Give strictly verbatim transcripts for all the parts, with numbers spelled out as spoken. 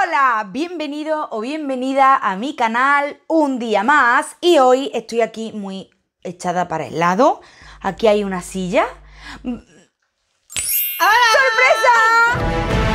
Hola, bienvenido o bienvenida a mi canal un día más. Y hoy estoy aquí muy echada para el lado. Aquí hay una silla. ¡Sorpresa!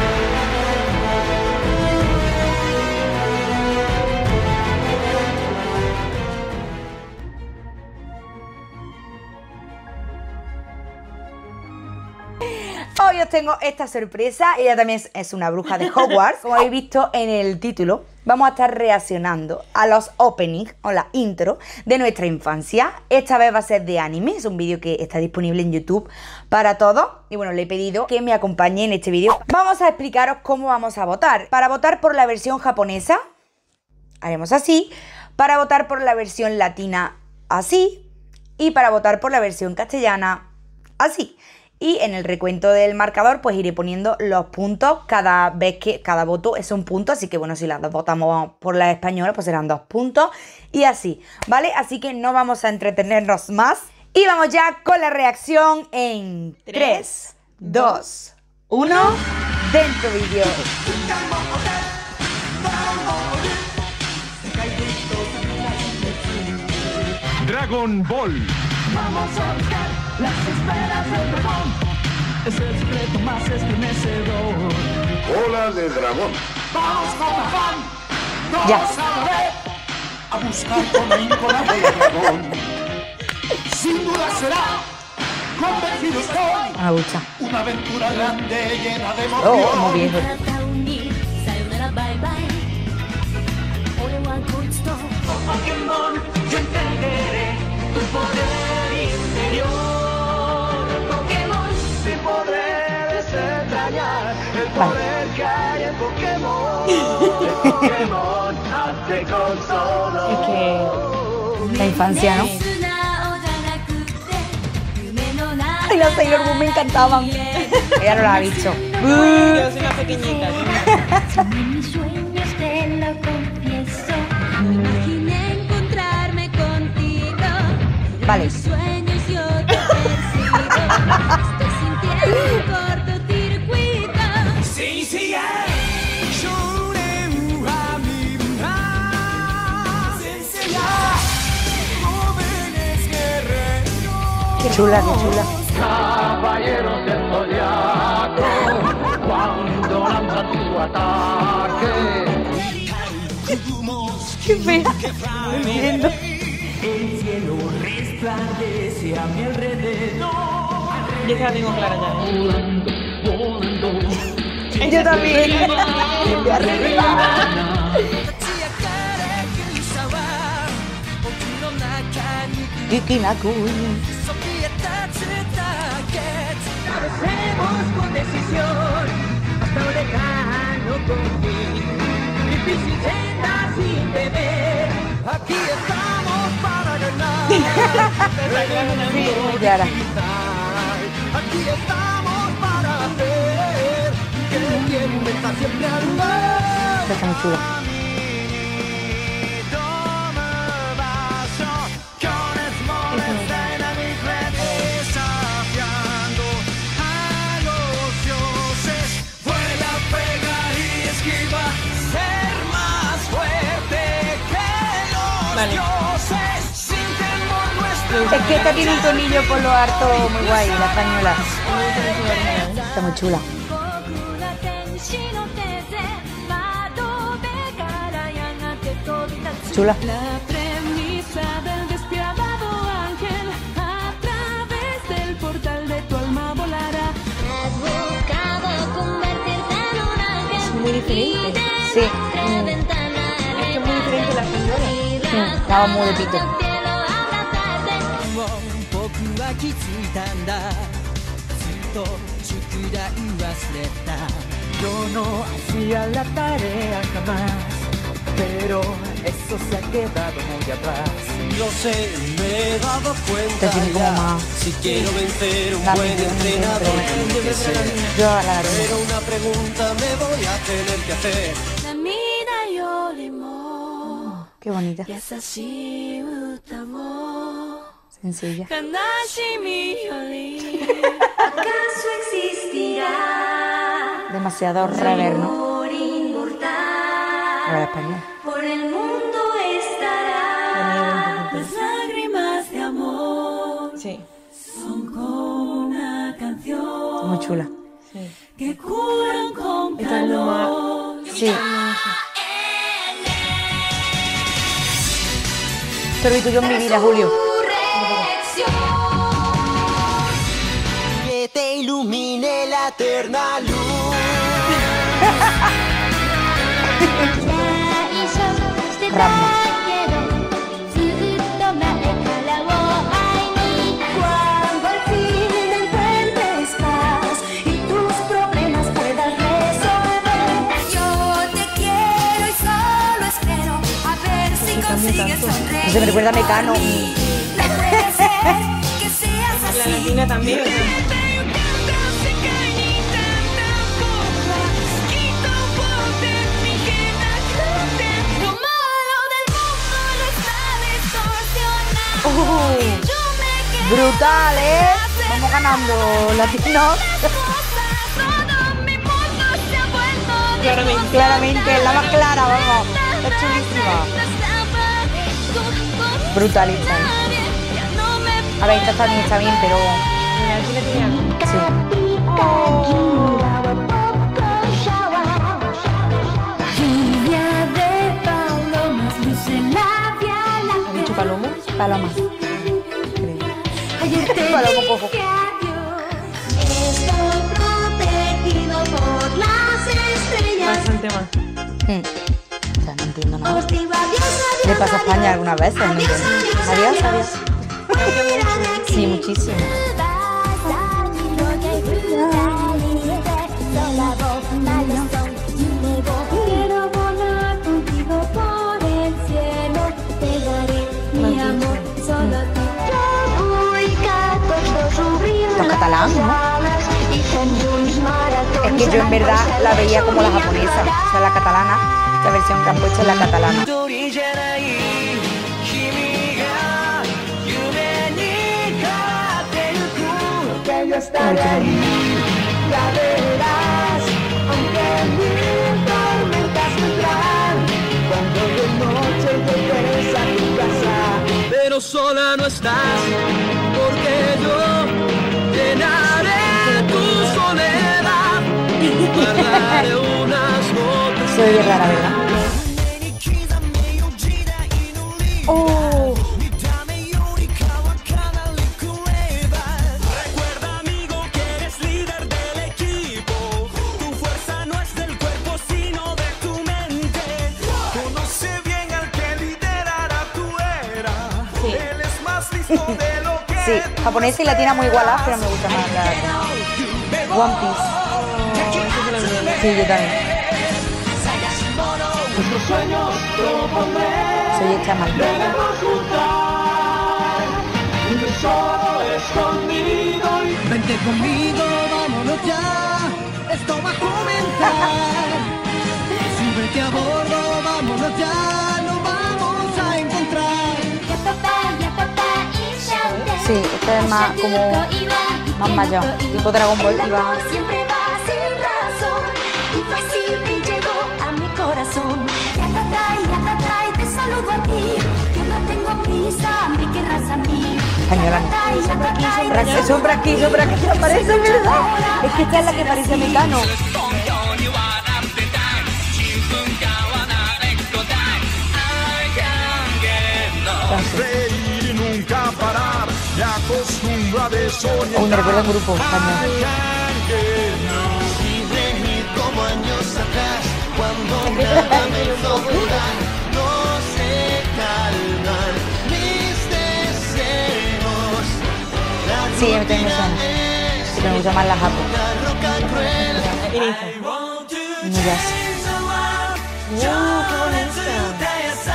Hoy os tengo esta sorpresa. Ella también es, es una bruja de Hogwarts. Como habéis visto en el título, vamos a estar reaccionando a los openings o la intro de nuestra infancia. Esta vez va a ser de anime. Es un vídeo que está disponible en YouTube para todos. Y bueno, le he pedido que me acompañe en este vídeo. Vamos a explicaros cómo vamos a votar. Para votar por la versión japonesa, haremos así. Para votar por la versión latina, así. Y para votar por la versión castellana, así. Y en el recuento del marcador pues iré poniendo los puntos cada vez que cada voto es un punto. Así que bueno, si las dos votamos por la española pues serán dos puntos y así, ¿vale? Así que no vamos a entretenernos más y vamos ya con la reacción en tres, dos, uno, dentro vídeo. Dragon Ball. Vamos a buscar las esferas del dragón. Es el secreto más estremecedor. Bola de dragón. Vamos con afán. Todos Ya. a la vez. A buscar con ahínco la bola de dragón. Sin duda será. Convencido estoy. A la ducha. Una aventura grande llena de Oh, emoción. muy viejo. Pokémon, yo entenderé tu poder interior. Pokémon, mi poder es extrañar el poder que hay en Pokémon. El Pokémon hace con solo. Es que la infancia, ¿no? Ay, las Sailor Moon me encantaban. Ella no la ha visto. Yo soy una pequeñita. En mis sueños te lo confieso. Me imaginé encontrarme contigo. Vale. En mis sueños yo te persigo. Estoy sintiendo un cortocircuito. Sí, sí, Qué chula, qué chula. caballeros del zodiaco, cuando lanza tu ataque. Qué fea. Viendo. El cielo resplandece a mi alrededor. Yo se la tengo clara ya. Yo también. De arriba. Kikinakui. Avancemos con decisión hasta un lejano confín. Difícil senda sin temer. Aquí estamos para ganar. Sí, Clara. Aquí estamos para hacer que el bien inventa siempre al mar. Esta está muy chula. Vale. Es que esta tiene un tornillo por lo harto muy guay, la española. Está muy chula. Chula. La premisa del despiadado ángel a través del portal de tu alma volará. Has buscado convertirte en un ángel. Es muy diferente. Sí. La ventana Es que es muy diferente a la española. Sí, estaba muy de pito. Yo no hacía la tarea jamás, pero eso se ha quedado muy atrás. Lo sé, me he dado cuenta Esta tiene como ya. más. Si quiero vencer un La buen metió en el entrenador, centro. tiene que ser. Yo a la Pero una pregunta me voy a tener que hacer. Qué bonita. Sencilla. ¿Acaso existirá Demasiado rever, ¿no? amor inmortal? sabes español. Por el mundo estará las lágrimas de amor. Sí, Son como una canción Muy chula. sí. que curan con Esta es lo más... calor. Sí. Esto lo vi tú yo en mi vida, Julio. Que te ilumine la eterna luz. Ramma. Cuando al fin encuentres paz y tus problemas puedas resolver, yo te quiero y solo espero a ver si consigues sonreír. Eso me recuerda a Mecano. No puede ser que seas La así. latina también, o sea, Lo malo del mundo lo está distorsionando. Y yo me quedo Brutal, ¿eh? Vamos ganando latinos. todo mi mundo se ha vuelto de Claramente. Claramente, la más clara, vamos. Está chulísima. Brutalista. Ya no me A ver, esta también está bien, pero... la latina tiene algo. Sí. Lluvia de palomas, luz en la vía ¿Has láctea. dicho paloma? Paloma. Ayer te Palomo cojo. dije adiós. Estoy protegido por las estrellas. Bastante más. Mm. O sea, no entiendo nada. Os digo adiós, adiós, ¿Le pasa a España algunas veces? No adiós, entiendo. adiós, Adiós, adiós. Sí, muchísimo. Quiero volar contigo por el cielo, te daré mi amor solo a ti. Los catalán, ¿no? Es que yo en verdad la veía como la japonesa, o sea, la catalana. La versión que han puesto es la catalana. Yo estaré ahí, ya verás, aunque mil tormentas vendrán, cuando de noche llegues a tu casa. Pero sola no estás, porque yo llenaré tu soledad. Guardaré unas gotas. Se oye rara, ¿verdad? Oh, Recuerda, amigo, que eres líder del equipo. Tu fuerza no es del cuerpo, sino de tu mente. Conoce bien al que liderará tu era. Sí. Él es más listo de lo que sí, japonesa y latina muy igualadas, pero me gusta más la latina. One Piece. Sí, yo también. nuestros sueños proponer. Soy hecha mal. Debemos juntar un tesoro escondido y Vente conmigo, vámonos ya. Esto va a comenzar. Súbete a bordo, vámonos ya. Lo vamos a encontrar. Sí, esta es más como más mayor, tipo Dragon Ball, y va- Siempre va sin razón y fácil me llegó a mi corazón. Yatatai, yatatai, te saludo a ti. Yo no tengo prisa, me querrás a mí. Española. Yatatai, yatatai, Bra- Sombra aquí, sombra aquí, que parece verdad. Es que esta es la que parece mecano. Reír y nunca parar, me acostumbro a desorientar. Uy, me recuerda a un grupo español. Y reír como años atrás, cuando nada me importa. No se calman mis deseos. La Sí, a mí también me suena. Sí, pero me gusta más la japo. roca cruel. Mira, ¡Uh, qué bonita!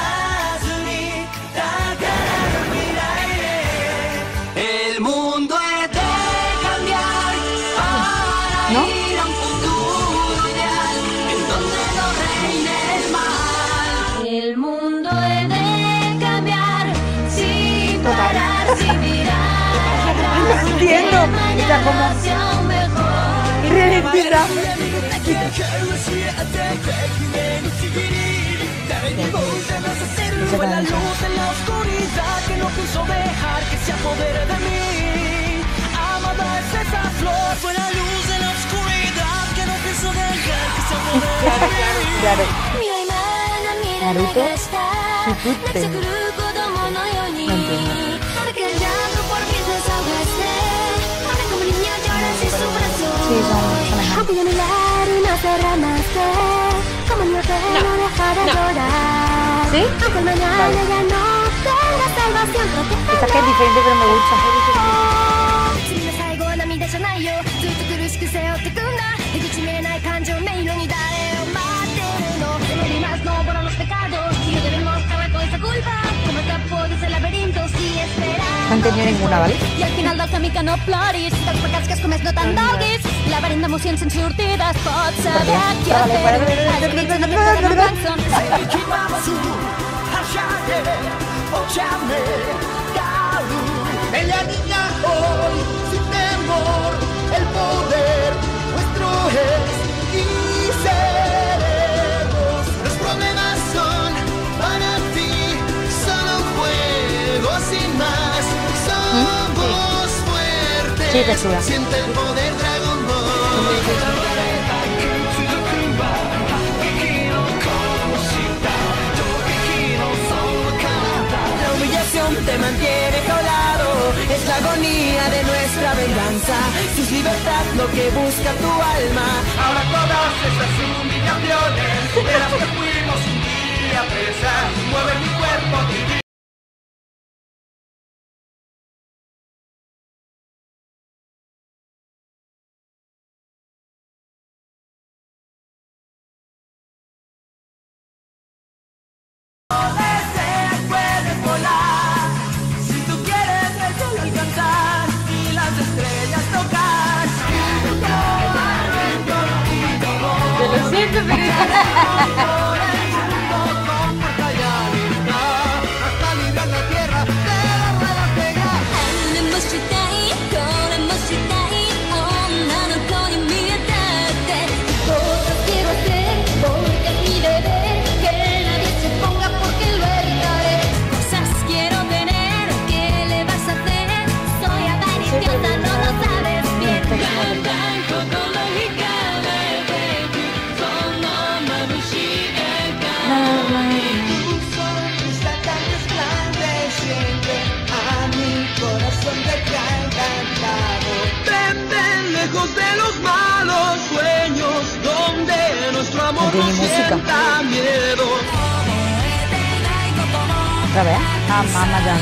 El mundo es de cambiar para ¿no? ir a un futuro ideal en donde no reine el mal. El mundo he de cambiar sin parar, sin mirar. No entiendo. Está como Hacia un mejor. irrealista. Fue la luz en la oscuridad que no quiso dejar que se apodere de mí. Amada es esa flor. Fue la luz en la oscuridad que no quiso dejar que se apodere de mí. Claro. Naruto, Shikute. No entiendo. Sí, son semejantes. Voy a mirar y no cerrar más que como niño que no dejará llorar. ¿Sí? Aunque el mañana Vale. ya no tenga salvación, protéjame. Esta que es diferente, pero me gusta. 君の最後は涙じゃないよ。ずっと苦しく背負ってくんだ。出口見えない感情迷路に誰を待ってるの。Deberí más no por los pecados. Si no debemos acabar con esa culpa. Como escapó de ese laberinto si esperar. No he entendido ninguna, ¿vale? I al final del camí que no ploris, dels pecats que has comès no te'n dolguis. Laberint d'emocions sense sortides, pots saber què Vale, fer. vale, vale, vale, Els vale, crits vale, de vale, no vale. cançons. Bella niña hoy, sin temor, el poder nuestro es y seremos. Los problemas son para ti, solo un juego sin más. Somos fuertes, Sí, te suda. siente el poder Dragon Ball. La humillación te mantiene colado, es la agonía de nuestra venganza. Si es libertad lo que busca tu alma. Ahora todas esas humillaciones de las que fuimos un día presas, mueve mi cuerpo, mi vida. Puedes volar, si tú quieres el cielo alcanzar y las estrellas tocar. Yo lo siento, pero Hasta librar la tierra de las ruedas de gas. 何もしたい、これもしたい、女の子に見えたって。Cosas quiero hacer, porque aquí beber, que nadie se ponga porque lo evitaré. Cosas quiero tener, ¿qué le vas a hacer? Soy avariciosa, no lo sabes bien. Cantan psicológicamente, son Tu sonrisa tan resplandeciente a mi corazón te trae encantado. Ven, ven lejos de los malos sueños donde nuestro amor No tiene no música. sienta miedo. ¿Otra vez? Ah, mamá ya.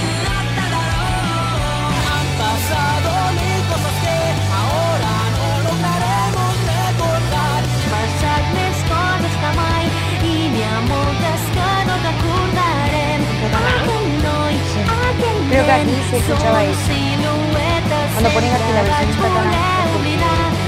Han pasado mil cosas que ahora no lograremos recordar. Pasarles con esta mai y mi amor descaro recordaré. Creo que aquí se escuchaba eso. Cuando ponen aquí la versión en catalán, es porque-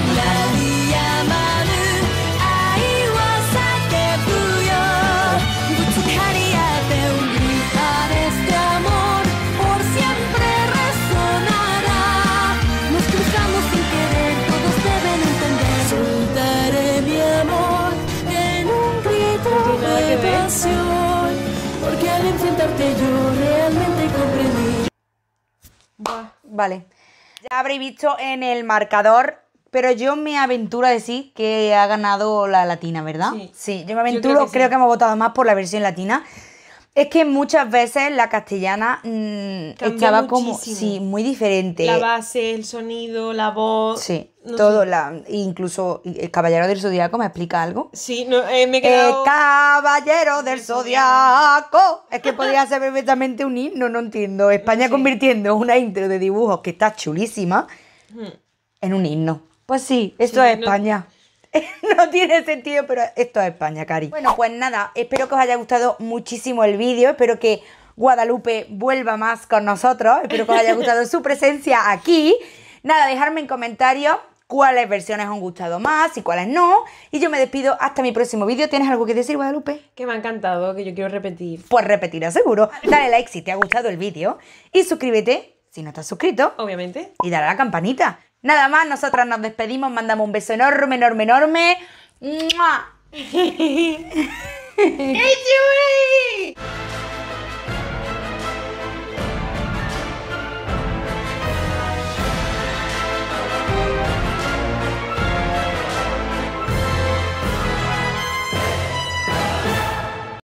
Este amor por siempre resonará. Nos cruzamos sin querer, todos deben entender. Soltaré mi amor en un grito No tiene nada que de ver. pasión, porque al enfrentarte yo realmente comprendí. Vale. Ya habréis visto en el marcador, pero yo me aventuro a decir que ha ganado la latina, ¿verdad? Sí. yo me aventuro, creo creo, que que, sí. hemos votado más por la versión latina. Es que muchas veces la castellana mmm, Cambia estaba como, muchísimo. sí, muy diferente. la base, el sonido, la voz. Sí, no todo, sé. la, incluso el Caballero del Zodiaco me explica algo. Sí, no, eh, me he Eh, quedado. Caballero del Zodiaco. Es que podría ser perfectamente un himno, no entiendo. España Sí. convirtiendo una intro de dibujos que está chulísima en un himno. Pues sí, esto Sí, es no- España. No tiene sentido, pero esto es España, Cari. Bueno, pues nada, espero que os haya gustado muchísimo el vídeo. Espero que Guadalupe vuelva más con nosotros. Espero que os haya gustado su presencia aquí. Nada, dejadme en comentarios cuáles versiones os han gustado más y cuáles no. Y yo me despido hasta mi próximo vídeo. ¿Tienes algo que decir, Guadalupe? Que me ha encantado, que yo quiero repetir. Pues repetirlo seguro. Dale like si te ha gustado el vídeo y suscríbete si no estás suscrito Obviamente. y dale a la campanita. Nada más, nosotras nos despedimos, mandamos un beso enorme, enorme, enorme. ¡Mua! ¡Ey,